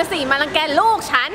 นะสิมารังแกลูกฉัน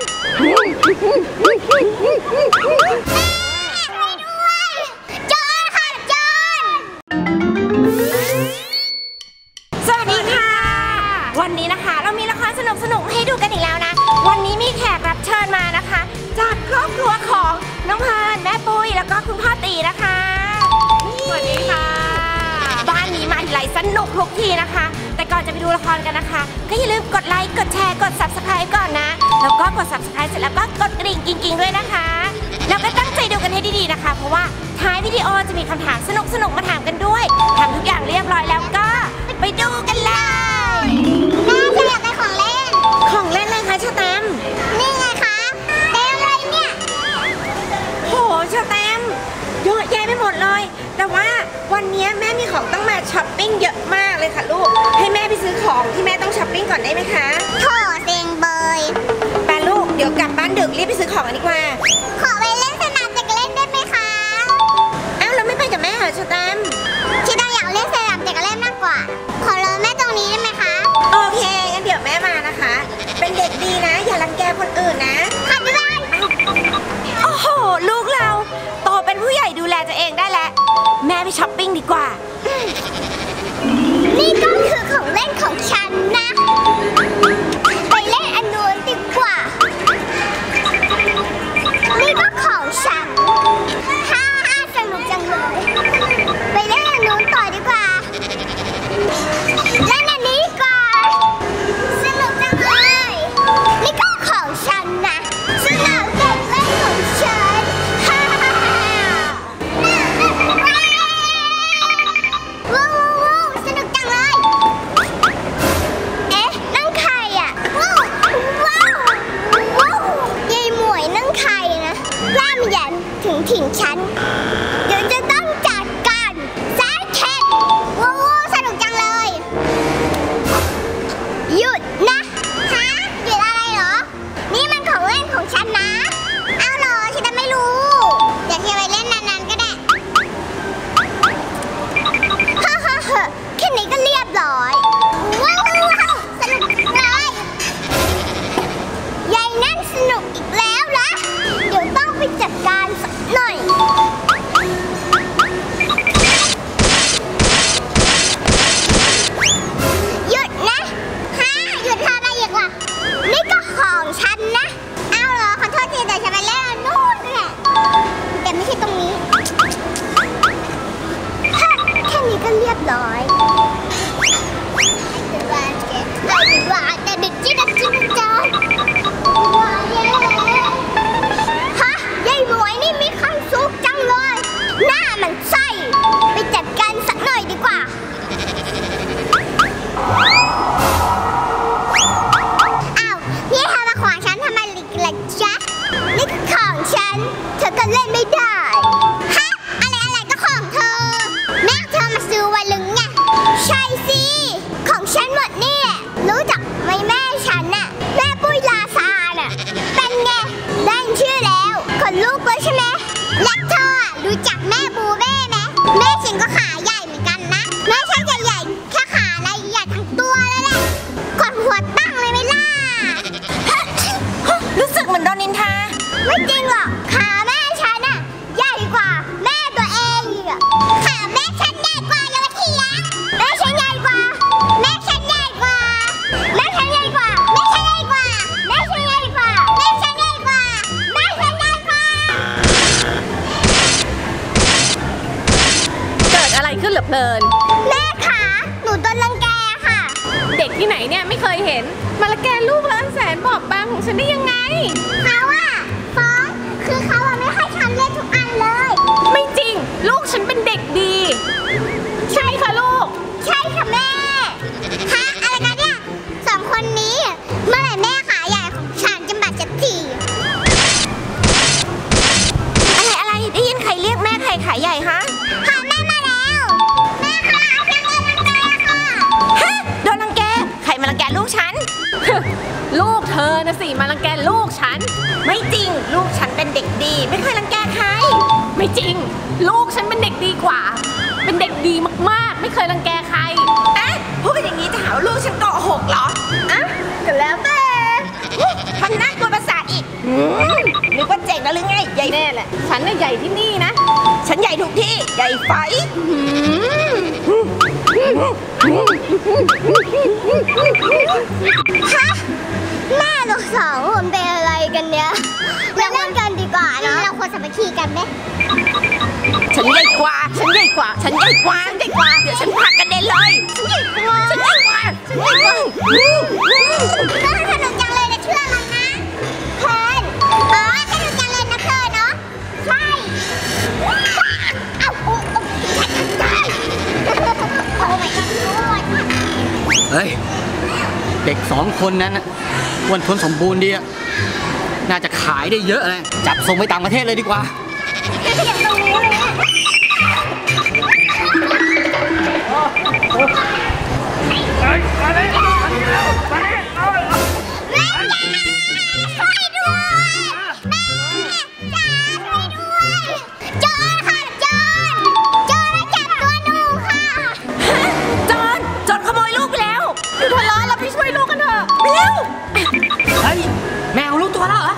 วันนี้นะคะเรามีละครสนุกให้ดูกันอีกแล้วนะวันนี้มีแขกรับเชิญมานะคะจากครอบครัวของน้องเพลินแม่ปุ้ยแล้วก็คุณพ่อตีนะคะสวัสดีค่ะบ้านนี้มาทีไรสนุกทุกทีนะคะแต่ก่อนจะไปดูละครกันนะคะก็อย่าลืมกดไลค์กดแชร์กด Subscribe ก่อนนะแล้วก็กด Subscribe เสร็จแล้วก็กดกริ่งกิ๊งๆด้วยนะคะแล้วก็ตั้งใจดูกันให้ดีๆนะคะเพราะว่าท้ายวิดีโอจะมีคำถามสนุกมาถามกันด้วยทำทุกอย่างเรียบร้อยแล้วก็ไปดูกันเลยแม่ฉันอยากได้ของเล่นอะไรคะชาแตมนี่ไงคะเต็มเลยเนี่ยโหชาแตมเยอะแยะไปหมดเลยแต่ว่าวันนี้แม่มีของต้องมาช้อปปิ้งเยอะมากเลยค่ะลูกให้แม่ไปซื้อของที่แม่ต้องช้อปปิ้งก่อนได้ไหมคะโถเซ็งเบยไปลูกเดี๋ยวกลับบ้านดึกรีบไปซื้อของกันดีกว่าขอไปเล่นสนามเด็กเล่นได้ไหมคะอ้าวเราไม่ไปกับแม่เหรอชาแตมชิดาอยากเล่นสนามเด็กเล่นมากกว่าขอรอแม่ตรงนี้ได้ไหมคะโอเคงั้นเดี๋ยวแม่มานะคะเป็นเด็กดีนะอย่ารังแกคนอื่นนะค่ะพี่บ้านโอ้โหลูกเราโตเป็นผู้ใหญ่ดูแลตัวเองได้แล้วแม่ไปช้อปปิ้งดีกว่านี่ก็คือของเล่นของฉันนะไปเล่นอันนู้นดีกว่านี่ก็ของฉันฮ่าสนุกจังเลยไปเล่นอันนู้นต่อดีกว่าเล่นอันนี้ดีกว่าสนุกจังเลยนี่ก็ของฉันนะสนามเด็กเล่นของฉันฮ่าว้าวสนุกจังเลยเอ๊ะนั่นใครอ่ะว้าวยายหมวยนั่นใครนะกล้ามใหญ่ถึงถิ่นฉันเดี๋ยวจะต้องจัดการแซดเค็ดว้าวสนุกจังเลยหยุดนะฮะหยุดอะไรเหรอนี่มันของเล่นของฉันนะเอาเหรอฉันจะไม่รู้เดี๋ยวเธอไปเล่นนานๆก็ได้ฮ่าแค่นี้ก็เรียบร้อยว้าวสนุกเลยยายนั่นสนุกอีกแล้วล่ะเดี๋ยวต้องไปจัดการสักหน่อยหยุดนะฮะหยุดทำอะไรอีกล่ะนี่ก็ของฉันนะเอาเหรอขอโทษทีแต่ฉันไปเล่นนู่นแหละแต่ไม่ใช่ตรงนี้ฮะแค่นี้ก็เรียบร้อยว่าแต่เด็กจิ๊ดจ้าว่าเย่ฮะยายหมวยนี่มีความสุขจังเลยหน้ามันไส้ไปจัดการสักหน่อยดีกว่าอ้าวนี่เธอมาขวางฉันทำไมล่ะจ๊ะนี่ของฉันเธอก็เล่นไม่ได้ฮะอะไรก็ของเธอแม่เธอมาซื้อไว้หรือไงใช่สิของฉันหมดนี่รู้จักไหมแม่ฉันน่ะแม่ปุ้ยลาซาน่ะเป็นไงได้ชื่อแล้วคนลูกเลยใช่ไหมและเธอรู้จักแม่บูเบ้ไหมแม่ฉันก็ขาใหญ่เหมือนกันนะแม่ฉันใหญ่แค่ขาอะไรใหญ่ทั้งตัวเลยแหละกดหัวตั้งเลยไหมล่ะรู้สึกเหมือนโดนนินทาไม่จริงหรอกขาแม่ฉันน่ะใหญ่กว่าแม่ตัวเองอีกอะขาแม่ฉันใหญ่กว่าอย่ามาเถียงแม่ฉันใหญ่กว่าแม่ฉันใหญ่กว่าแม่ฉันใหญ่กว่าแม่ฉันใหญ่กว่าแม่ฉันใหญ่กว่าแม่ฉันใหญ่กว่าแม่ฉันใหญ่กว่าเกิดอะไรขึ้นเหรอเพลินแม่ขาหนูโดนรังแกค่ะเด็กที่ไหนเนี่ยไม่เคยเห็นมารังแกลูกแสนบอบบางของฉันได้ยังไงเขาอะฟ้องคือเขาอะไม่ให้ฉันเล่นทุกอันเลยไม่จริงลูกฉันเป็นเด็กดีใช่ค่ะลูกใช่ค่ะแม่ฮะอะไรกันเนี่ยสองคนนี้เมื่อไหร่แม่ขาใหญ่ของฉันจะมาสักทีอะไรได้ยินใครเรียกแม่ใครขาใหญ่ฮะค่ะแม่มาแล้วแม่ค่ะแม่โดนรังแกค่ะฮะโดนรังแกใครมารังแกลูกฉันลูกเธอนะสิมารังแกลูกฉันไม่จริงลูกฉันเป็นเด็กดีไม่เคยรังแกใครไม่จริงลูกฉันเป็นเด็กดีกว่าเป็นเด็กดีมากๆไม่เคยรังแกใครพูดอย่างนี้จะหาว่าลูกฉันโกหกเหรอก็แล้วแต่นึกว่าเจ๋งแล้วหรือไงใหญ่แน่แหละฉันน่ะใหญ่ที่นี่นะฉันใหญ่ทุกที่ใหญ่ไฟฮะแม่ลูกสองคนเป็นอะไรกันเนี่ยเราเล่นกันดีกว่าเนาะเราควรสามัคคีกันไหมฉันใหญ่กว่าฉันใหญ่กว่าฉันใหญ่กว่าฉันใหญ่กว่าเดี๋ยวฉันผลักกันเด็นเลยฉันใหญ่กว่าฉันใหญ่กว่าสนุกจังเลยนะชื่ออะไรนะเพลินอ๋อสนุกจังเลยนะเพลินเนาะใช่เอ้าโอ้ใช่โอ้ my god เฮ้ย เด็ก2 คนนั้นน่ะอ้วนท้วนสมบูรณ์ดีอะน่าจะขายได้เยอะเลยจับส่งไปต่างประเทศเลยดีกว่าเสียงตรงนี้เลยแม่ช่วยด้วยแม่จ๋าช่วยด้วยโจรค่ะโจรมาจับตัวหนูค่ะโจรขโมยลูกไปแล้วอยู่ทะเลาะเราไปช่วยลูกกันเถอะเร็วเฮ้ย แมวรู้ตัวแล้วเหรอ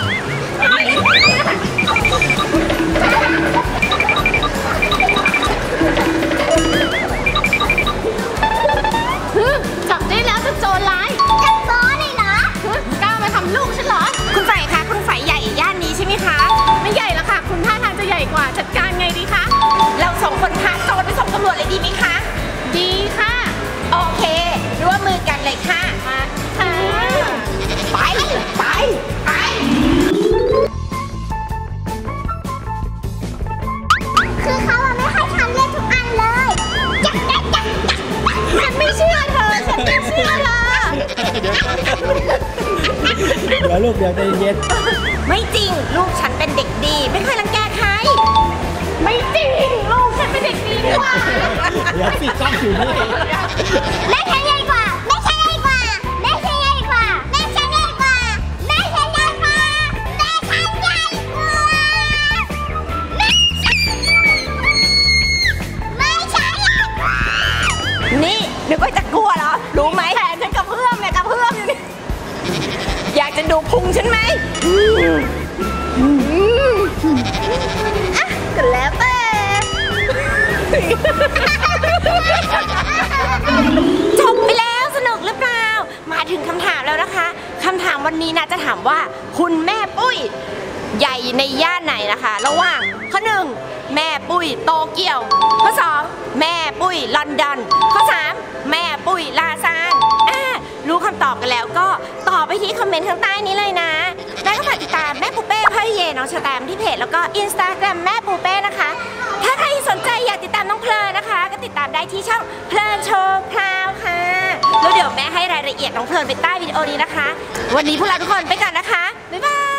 จับได้แล้วเจ้าโจรร้ายจับโป๊เลยเหรอกล้ามาทำลูกฉันเหรอคุณฝ่ายคะคุณฝ่ายใหญ่ย่านนี้ใช่ไหมคะไม่ใหญ่ละค่ะ คุณท่าทางจะใหญ่กว่าจัดการไงดีคะเราส่งคนพาโจรไปส่งตำรวจเลยดีไหมคะดีค่ะโอเคร่วมมือกันเลยค่ะมาค่ะไปไปไปคือเขาอะไม่ให้ทำเล่นทุกอันเลยจับจับจับฉันไม่เชื่อเธอ ฉันไม่เชื่อเธอเดี๋ยวลูกเดี๋ยวใจเย็นไม่จริงลูกฉันเป็นเด็กดี ไม่เคยรังแกใครไม่จริง ลูกฉันเป็นเด็กดีกว่าเดี๋ยวสิกล้องอยู่นี่แม่ฉันใหญ่กว่าแม่ฉันใหญ่กว่าแม่ฉันใหญ่กว่าแม่ฉันใหญ่กว่าแม่ฉันใหญ่กว่าแม่ฉันใหญ่กว่าแม่ฉันใหญ่กว่านี่นึกว่าจะกลัวเหรอ รู้ไหมแขนฉันกระเพื่อมเนี่ยกระเพื่อมอยู่นี่อยากจะดูพุงฉันไหมก็แล้วแต่จบไปแล้วสนุกหรือเปล่า มาถึงคำถามแล้วนะคะคำถามวันนี้นะจะถามว่าคุณแม่ปุ้ยใหญ่ในย่านไหนนะคะ ระหว่างข้อ 1 แม่ปุ้ยโตเกียวข้อ 2 แม่ปุ้ยลอนดอนข้อ 3 แม่ปุ้ยลาซานรู้คำตอบกันแล้วก็ตอบไปที่คอมเมนต์ข้างใต้นี้เลยนะแล้วก็ฝากติดตามแม่ปูเป้พ่อเยน้องชแตมที่เพจแล้วก็ Instagram แม่ปูเป้นะคะ ถ้าใครสนใจอยากติดตามน้องเพลินนะคะ ก็ติดตามได้ที่ช่องเพลินโชว์พราวค่ะแล้วเดี๋ยวแม่ให้รายละเอียดน้องเพลินไปใต้วิดีโอนี้นะคะ วันนี้พวกเราทุกคนไปก่อนนะคะบ๊ายบาย